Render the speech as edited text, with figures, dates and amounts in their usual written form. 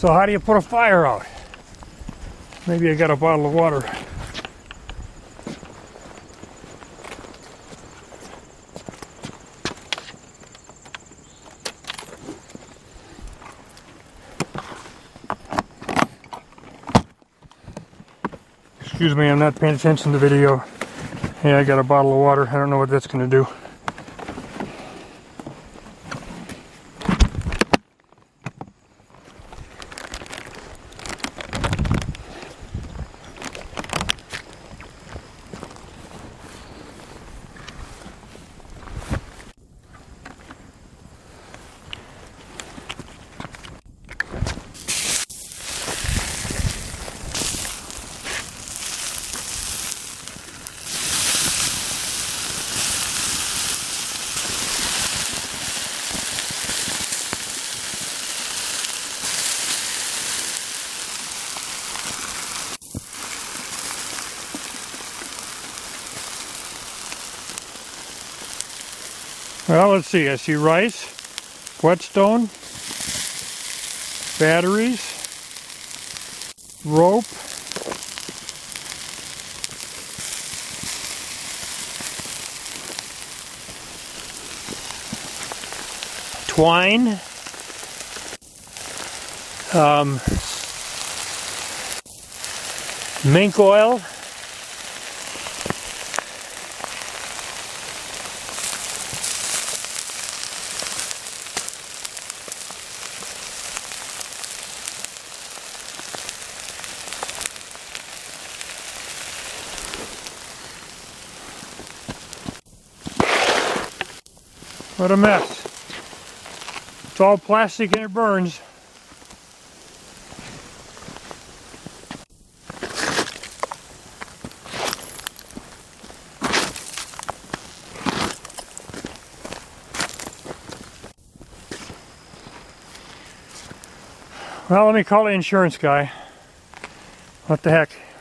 So how do you put a fire out? Maybe I got a bottle of water. Excuse me, I'm not paying attention to the video. Hey, I got a bottle of water. I don't know what that's going to do. Well, let's see. I see rice, whetstone, batteries, rope, twine, mink oil, what a mess. It's all plastic and it burns. Well, let me call the insurance guy. What the heck?